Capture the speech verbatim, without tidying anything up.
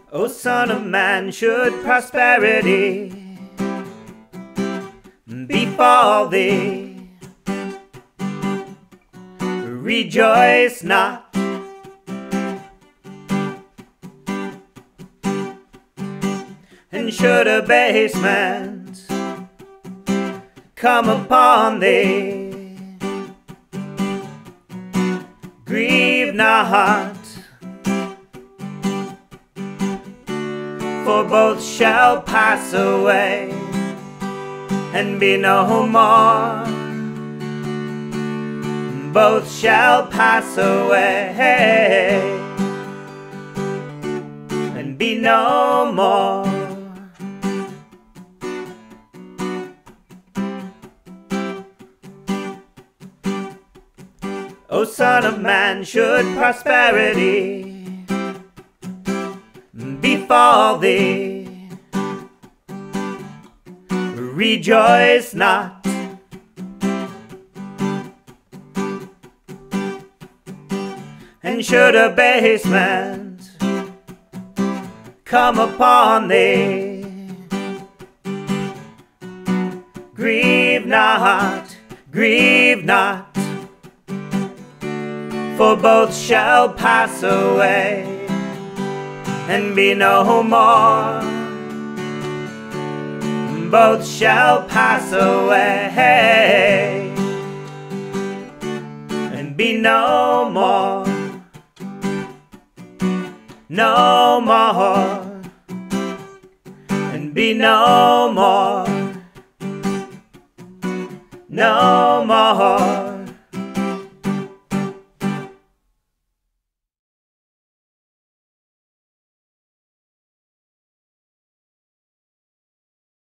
O son of man, should prosperity befall thee, rejoice not, and should abasement come upon thee, grieve not, for both shall pass away and be no more. Both shall pass away and be no more. O son of man, should prosperity befall thee, rejoice not, and should abasement come upon thee, grieve not, grieve not, for both shall pass away and be no more. Both shall pass away and be no more. No more, and be no more. No more.